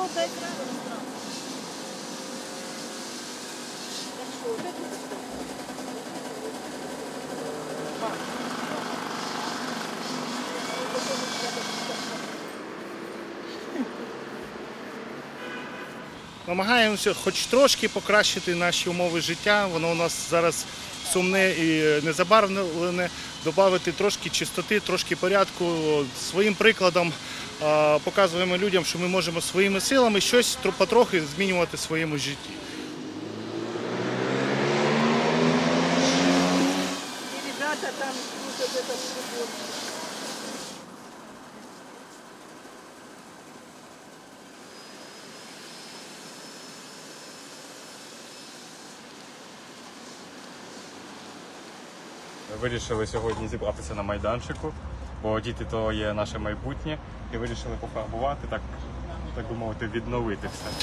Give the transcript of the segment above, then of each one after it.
Намагаємося хоч трошки покращити наші умови життя. Воно у нас зараз сумне і незабарвлене. Додати трошки чистоти, трошки порядку. Своїм прикладом показуємо людям, що ми можемо своїми силами щось потрохи змінювати в своєму житті. Ребята там слушают этот прибор. Вирішили сьогодні зібратися на майданчику, бо діти – то є наше майбутнє, і вирішили пофарбувати, так би мовити, відновити все.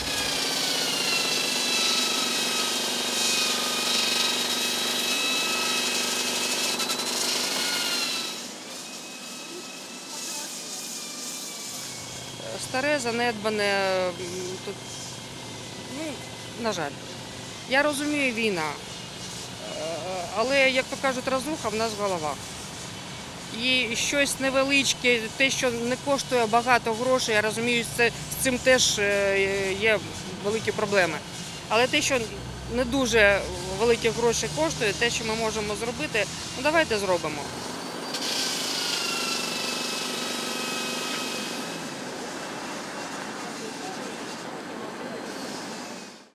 Старе, занедбане, тут, на жаль. Я розумію, війна, але, як то кажуть, розруха в нас в головах. І щось невеличке, те, що не коштує багато грошей, я розумію, з цим теж є великі проблеми. Але те, що не дуже великі гроші коштує, те, що ми можемо зробити, давайте зробимо.